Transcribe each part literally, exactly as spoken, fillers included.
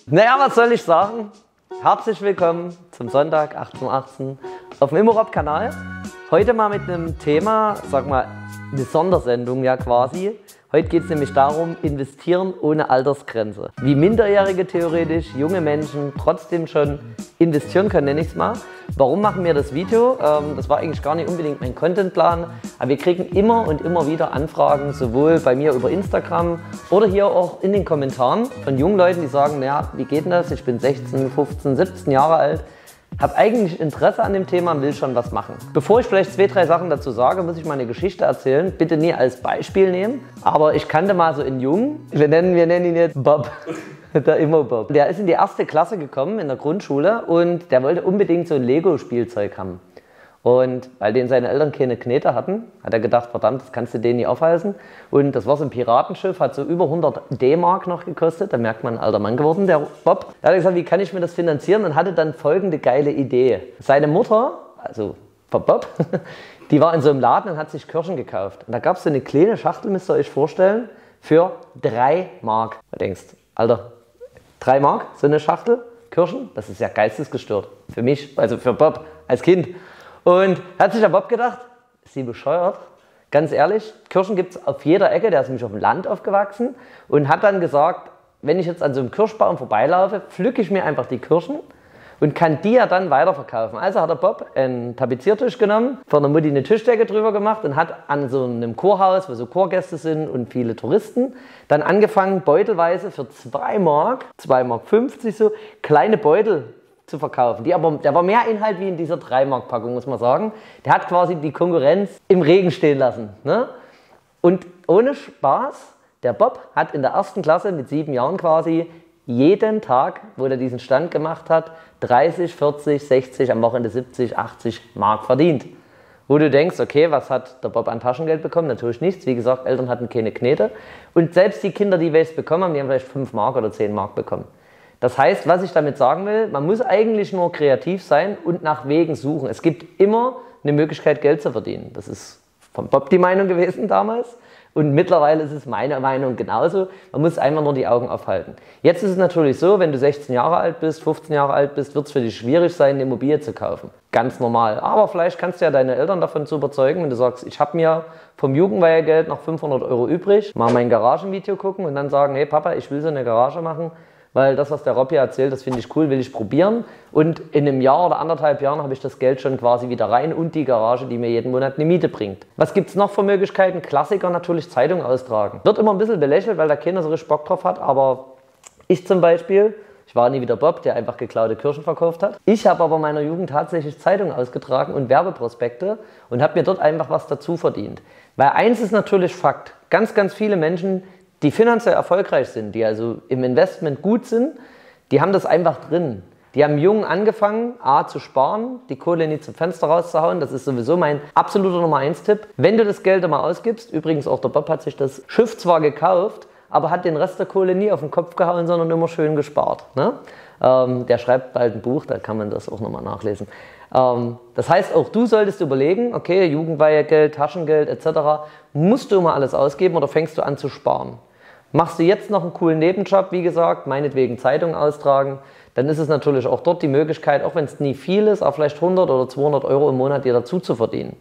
Naja, was soll ich sagen? Herzlich willkommen zum Sonntag achtzehn Uhr achtzehn auf dem Immorop-Kanal. Heute mal mit einem Thema, sag mal, eine Sondersendung ja quasi. Heute geht es nämlich darum, investieren ohne Altersgrenze. Wie Minderjährige theoretisch, junge Menschen trotzdem schon investieren können, nenne ich es mal. Warum machen wir das Video? Ähm, das war eigentlich gar nicht unbedingt mein Contentplan, aber wir kriegen immer und immer wieder Anfragen, sowohl bei mir über Instagram oder hier auch in den Kommentaren von jungen Leuten, die sagen, naja, wie geht denn das? Ich bin sechzehn, fünfzehn, siebzehn Jahre alt. Habe eigentlich Interesse an dem Thema und will schon was machen. Bevor ich vielleicht zwei, drei Sachen dazu sage, muss ich mal eine Geschichte erzählen. Bitte nie als Beispiel nehmen. Aber ich kannte mal so einen Jungen, wir nennen, wir nennen ihn jetzt Bob, der Immo-Bob. Der ist in die erste Klasse gekommen in der Grundschule und der wollte unbedingt so ein Lego-Spielzeug haben. Und weil den seine Eltern keine Knete hatten, hat er gedacht, verdammt, das kannst du denen nicht aufhalsen. Und das war so ein Piratenschiff, hat so über hundert D-Mark noch gekostet. Da merkt man, ein alter Mann geworden, der Bob. Da hat er gesagt, wie kann ich mir das finanzieren? Und hatte dann folgende geile Idee. Seine Mutter, also Bob, die war in so einem Laden und hat sich Kirschen gekauft. Und da gab es so eine kleine Schachtel, müsst ihr euch vorstellen, für drei Mark. Du denkst, Alter, drei Mark, so eine Schachtel Kirschen? Das ist ja geistesgestört. Für mich, also für Bob als Kind. Und hat sich der Bob gedacht, ist sie bescheuert? Ganz ehrlich, Kirschen gibt es auf jeder Ecke, der ist nämlich auf dem Land aufgewachsen und hat dann gesagt, wenn ich jetzt an so einem Kirschbaum vorbeilaufe, pflücke ich mir einfach die Kirschen und kann die ja dann weiterverkaufen. Also hat der Bob einen Tapeziertisch genommen, von der Mutti eine Tischdecke drüber gemacht und hat an so einem Chorhaus, wo so Chorgäste sind und viele Touristen, dann angefangen, beutelweise für zwei Mark, zwei Mark fünfzig so, kleine Beutel zu verkaufen. Die aber, der war mehr Inhalt wie in dieser drei Mark Packung, muss man sagen. Der hat quasi die Konkurrenz im Regen stehen lassen. Ne? Und ohne Spaß, der Bob hat in der ersten Klasse mit sieben Jahren quasi jeden Tag, wo er diesen Stand gemacht hat, dreißig, vierzig, sechzig, am Wochenende siebzig, achtzig Mark verdient. Wo du denkst, okay, was hat der Bob an Taschengeld bekommen? Natürlich nichts. Wie gesagt, Eltern hatten keine Knete. Und selbst die Kinder, die welches bekommen haben, die haben vielleicht fünf Mark oder zehn Mark bekommen. Das heißt, was ich damit sagen will, man muss eigentlich nur kreativ sein und nach Wegen suchen. Es gibt immer eine Möglichkeit, Geld zu verdienen. Das ist von Bob die Meinung gewesen damals und mittlerweile ist es meine Meinung genauso. Man muss einfach nur die Augen aufhalten. Jetzt ist es natürlich so, wenn du sechzehn Jahre alt bist, fünfzehn Jahre alt bist, wird es für dich schwierig sein, eine Immobilie zu kaufen. Ganz normal. Aber vielleicht kannst du ja deine Eltern davon zu überzeugen, wenn du sagst, ich habe mir vom Jugendweihegeld noch fünfhundert Euro übrig, mal mein Garagenvideo gucken und dann sagen, hey Papa, ich will so eine Garage machen. Weil das, was der Robby erzählt, das finde ich cool, will ich probieren. Und in einem Jahr oder anderthalb Jahren habe ich das Geld schon quasi wieder rein und die Garage, die mir jeden Monat eine Miete bringt. Was gibt es noch für Möglichkeiten? Klassiker natürlich, Zeitung austragen. Wird immer ein bisschen belächelt, weil da keiner so richtig Bock drauf hat, aber ich zum Beispiel, ich war nie wieder Bob, der einfach geklaute Kirschen verkauft hat. Ich habe aber in meiner Jugend tatsächlich Zeitung ausgetragen und Werbeprospekte und habe mir dort einfach was dazu verdient. Weil eins ist natürlich Fakt, ganz, ganz viele Menschen, die finanziell erfolgreich sind, die also im Investment gut sind, die haben das einfach drin. Die haben jung angefangen, A, zu sparen, die Kohle nicht zum Fenster rauszuhauen. Das ist sowieso mein absoluter Nummer eins Tipp. Wenn du das Geld mal ausgibst, übrigens auch der Bob hat sich das Schiff zwar gekauft, aber hat den Rest der Kohle nie auf den Kopf gehauen, sondern immer schön gespart. Ne? Ähm, der schreibt bald ein Buch, da kann man das auch nochmal nachlesen. Ähm, das heißt, auch du solltest überlegen, okay, Jugendweihegeld, Taschengeld et cetera, musst du immer alles ausgeben oder fängst du an zu sparen? Machst du jetzt noch einen coolen Nebenjob, wie gesagt, meinetwegen Zeitung austragen, dann ist es natürlich auch dort die Möglichkeit, auch wenn es nie viel ist, auch vielleicht hundert oder zweihundert Euro im Monat dir dazu zu verdienen.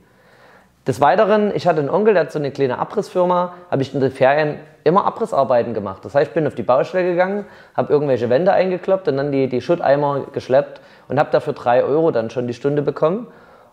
Des Weiteren, ich hatte einen Onkel, der hat so eine kleine Abrissfirma, habe ich in den Ferien immer Abrissarbeiten gemacht. Das heißt, ich bin auf die Baustelle gegangen, habe irgendwelche Wände eingekloppt und dann die, die Schutteimer geschleppt und habe dafür drei Euro dann schon die Stunde bekommen.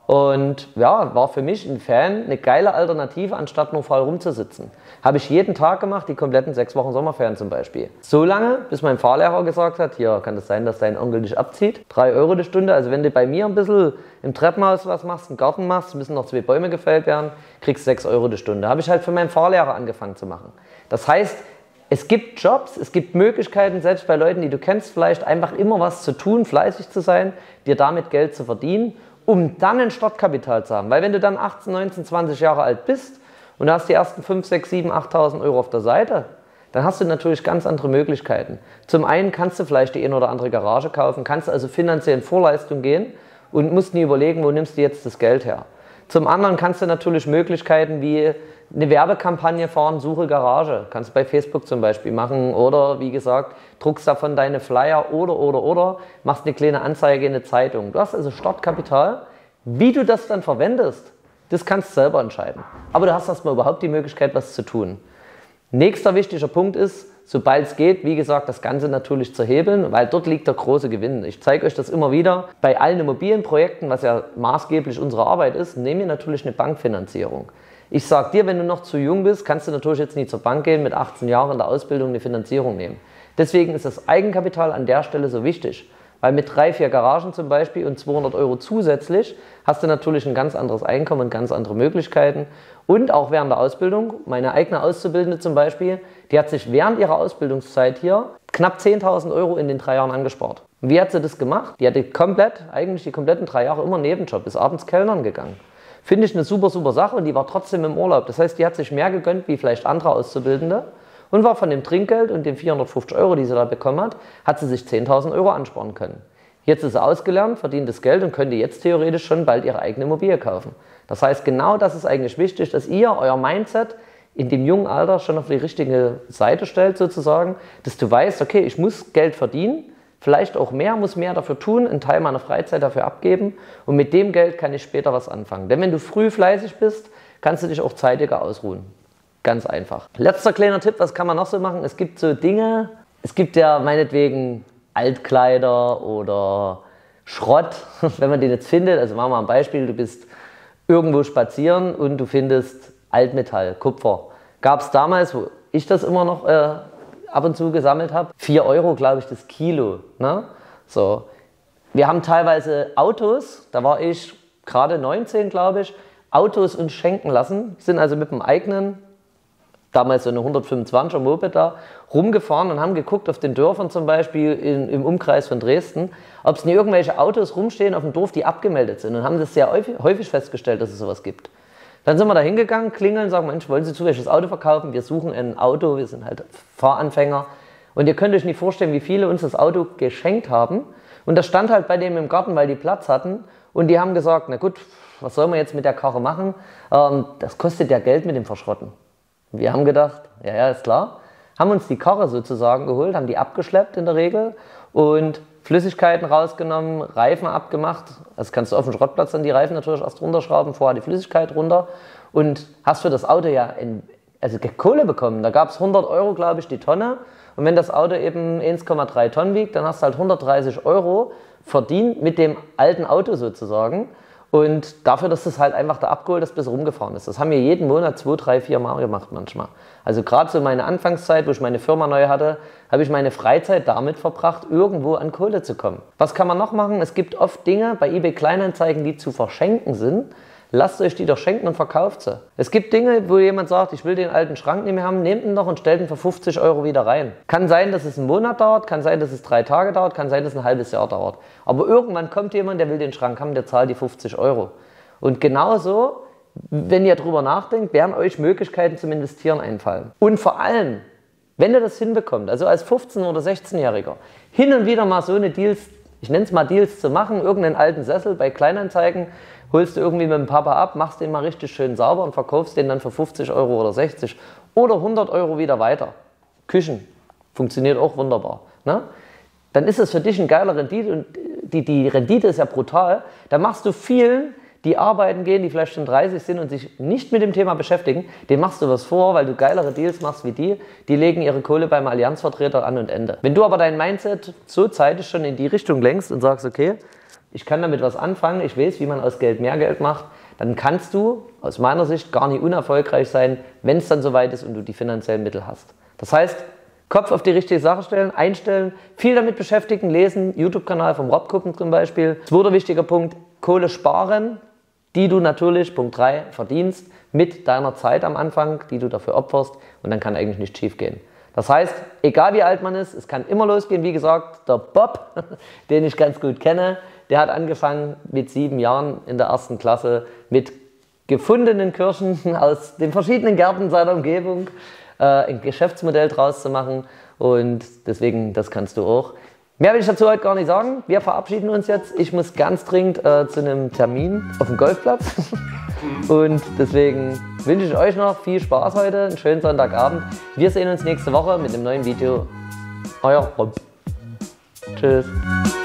Und ja, war für mich ein Fan eine geile Alternative, anstatt nur faul rumzusitzen. Habe ich jeden Tag gemacht, die kompletten sechs Wochen Sommerferien zum Beispiel. So lange, bis mein Fahrlehrer gesagt hat, hier kann es das sein, dass dein Onkel dich abzieht. Drei Euro die Stunde, also wenn du bei mir ein bisschen im Treppenhaus was machst, einen Garten machst, müssen noch zwei Bäume gefällt werden, kriegst sechs Euro die Stunde. Habe ich halt für meinen Fahrlehrer angefangen zu machen. Das heißt, es gibt Jobs, es gibt Möglichkeiten, selbst bei Leuten, die du kennst, vielleicht einfach immer was zu tun, fleißig zu sein, dir damit Geld zu verdienen, um dann ein Startkapital zu haben. Weil wenn du dann achtzehn, neunzehn, zwanzig Jahre alt bist und hast die ersten fünf, sechs, sieben, achttausend Euro auf der Seite, dann hast du natürlich ganz andere Möglichkeiten. Zum einen kannst du vielleicht die eine oder andere Garage kaufen, kannst also finanziell in Vorleistung gehen und musst nie überlegen, wo nimmst du jetzt das Geld her. Zum anderen kannst du natürlich Möglichkeiten wie eine Werbekampagne fahren, suche Garage. Kannst du bei Facebook zum Beispiel machen oder wie gesagt, druckst davon deine Flyer oder, oder, oder, machst eine kleine Anzeige in eine Zeitung. Du hast also Startkapital. Wie du das dann verwendest, das kannst du selber entscheiden. Aber du hast erstmal überhaupt die Möglichkeit, was zu tun. Nächster wichtiger Punkt ist, sobald es geht, wie gesagt, das Ganze natürlich zu hebeln, weil dort liegt der große Gewinn. Ich zeige euch das immer wieder. Bei allen Immobilienprojekten, was ja maßgeblich unsere Arbeit ist, nehmen wir natürlich eine Bankfinanzierung. Ich sage dir, wenn du noch zu jung bist, kannst du natürlich jetzt nicht zur Bank gehen, mit achtzehn Jahren in der Ausbildung eine Finanzierung nehmen. Deswegen ist das Eigenkapital an der Stelle so wichtig. Weil mit drei, vier Garagen zum Beispiel und zweihundert Euro zusätzlich hast du natürlich ein ganz anderes Einkommen und ganz andere Möglichkeiten. Und auch während der Ausbildung, meine eigene Auszubildende zum Beispiel, die hat sich während ihrer Ausbildungszeit hier knapp zehntausend Euro in den drei Jahren angespart. Und wie hat sie das gemacht? Die hatte komplett, eigentlich die kompletten drei Jahre immer einen Nebenjob, ist abends Kellnern gegangen. Finde ich eine super, super Sache und die war trotzdem im Urlaub. Das heißt, die hat sich mehr gegönnt wie vielleicht andere Auszubildende. Und war von dem Trinkgeld und den vierhundertfünfzig Euro, die sie da bekommen hat, hat sie sich zehntausend Euro ansparen können. Jetzt ist sie ausgelernt, verdient das Geld und könnte jetzt theoretisch schon bald ihre eigene Immobilie kaufen. Das heißt, genau das ist eigentlich wichtig, dass ihr euer Mindset in dem jungen Alter schon auf die richtige Seite stellt sozusagen, dass du weißt, okay, ich muss Geld verdienen, vielleicht auch mehr, muss mehr dafür tun, einen Teil meiner Freizeit dafür abgeben und mit dem Geld kann ich später was anfangen. Denn wenn du früh fleißig bist, kannst du dich auch zeitiger ausruhen. Ganz einfach. Letzter kleiner Tipp, was kann man noch so machen? Es gibt so Dinge, es gibt ja meinetwegen Altkleider oder Schrott, wenn man den jetzt findet. Also machen wir mal ein Beispiel, du bist irgendwo spazieren und du findest Altmetall, Kupfer. Gab es damals, wo ich das immer noch äh, ab und zu gesammelt habe, vier Euro, glaube ich, das Kilo. Ne? So. Wir haben teilweise Autos, da war ich gerade neunzehn, glaube ich, Autos uns schenken lassen, sind also mit dem eigenen, damals so eine hundertfünfundzwanziger Moped da, rumgefahren und haben geguckt auf den Dörfern zum Beispiel in, im Umkreis von Dresden, ob es nicht irgendwelche Autos rumstehen auf dem Dorf, die abgemeldet sind und haben das sehr häufig, häufig festgestellt, dass es sowas gibt. Dann sind wir da hingegangen, klingeln, sagen, Mensch, wollen Sie zufällig das Auto verkaufen? Wir suchen ein Auto, wir sind halt Fahranfänger und ihr könnt euch nicht vorstellen, wie viele uns das Auto geschenkt haben und das stand halt bei denen im Garten, weil die Platz hatten und die haben gesagt, na gut, was sollen wir jetzt mit der Karre machen? Ähm, das kostet ja Geld mit dem Verschrotten. Wir haben gedacht, ja, ja, ist klar, haben uns die Karre sozusagen geholt, haben die abgeschleppt in der Regel und Flüssigkeiten rausgenommen, Reifen abgemacht. Das kannst du auf dem Schrottplatz dann die Reifen natürlich erst runterschrauben, vorher die Flüssigkeit runter und hast für das Auto ja in, also Kohle bekommen. Da gab es hundert Euro, glaube ich, die Tonne und wenn das Auto eben eins Komma drei Tonnen wiegt, dann hast du halt hundertdreißig Euro verdient mit dem alten Auto sozusagen. Und dafür, dass das halt einfach da abgeholt ist, bis rumgefahren ist. Das haben wir jeden Monat zwei, drei, vier Mal gemacht manchmal. Also gerade so meine Anfangszeit, wo ich meine Firma neu hatte, habe ich meine Freizeit damit verbracht, irgendwo an Kohle zu kommen. Was kann man noch machen? Es gibt oft Dinge bei eBay Kleinanzeigen, die zu verschenken sind. Lasst euch die doch schenken und verkauft sie. Es gibt Dinge, wo jemand sagt, ich will den alten Schrank nicht mehr haben, nehmt ihn doch und stellt ihn für fünfzig Euro wieder rein. Kann sein, dass es einen Monat dauert, kann sein, dass es drei Tage dauert, kann sein, dass es ein halbes Jahr dauert. Aber irgendwann kommt jemand, der will den Schrank haben, der zahlt die fünfzig Euro. Und genauso, wenn ihr drüber nachdenkt, werden euch Möglichkeiten zum Investieren einfallen. Und vor allem, wenn ihr das hinbekommt, also als fünfzehn- oder sechzehnjähriger, hin und wieder mal so eine Deals, ich nenne es mal Deals zu machen, irgendeinen alten Sessel bei Kleinanzeigen, holst du irgendwie mit dem Papa ab, machst den mal richtig schön sauber und verkaufst den dann für fünfzig Euro oder sechzig oder hundert Euro wieder weiter. Küchen, funktioniert auch wunderbar. Ne? Dann ist es für dich ein geiler Rendite und die, die Rendite ist ja brutal. Da machst du vielen, die arbeiten gehen, die vielleicht schon dreißig sind und sich nicht mit dem Thema beschäftigen, denen machst du was vor, weil du geilere Deals machst wie die, die legen ihre Kohle beim Allianzvertreter an und Ende. Wenn du aber dein Mindset so zeitig schon in die Richtung lenkst und sagst, okay, ich kann damit was anfangen, ich weiß, wie man aus Geld mehr Geld macht, dann kannst du aus meiner Sicht gar nicht unerfolgreich sein, wenn es dann soweit ist und du die finanziellen Mittel hast. Das heißt, Kopf auf die richtige Sache stellen, einstellen, viel damit beschäftigen, lesen, YouTube-Kanal vom Rob gucken zum Beispiel. Zweiter wichtiger Punkt, Kohle sparen, die du natürlich, Punkt drei, verdienst mit deiner Zeit am Anfang, die du dafür opferst und dann kann eigentlich nichts schief gehen. Das heißt, egal wie alt man ist, es kann immer losgehen. Wie gesagt, der Bob, den ich ganz gut kenne, der hat angefangen mit sieben Jahren in der ersten Klasse mit gefundenen Kirschen aus den verschiedenen Gärten seiner Umgebung äh, ein Geschäftsmodell draus zu machen und deswegen, das kannst du auch. Mehr will ich dazu heute gar nicht sagen. Wir verabschieden uns jetzt. Ich muss ganz dringend äh, zu einem Termin auf dem Golfplatz. Mhm. Und deswegen wünsche ich euch noch viel Spaß heute, einen schönen Sonntagabend. Wir sehen uns nächste Woche mit einem neuen Video. Euer Rob. Tschüss.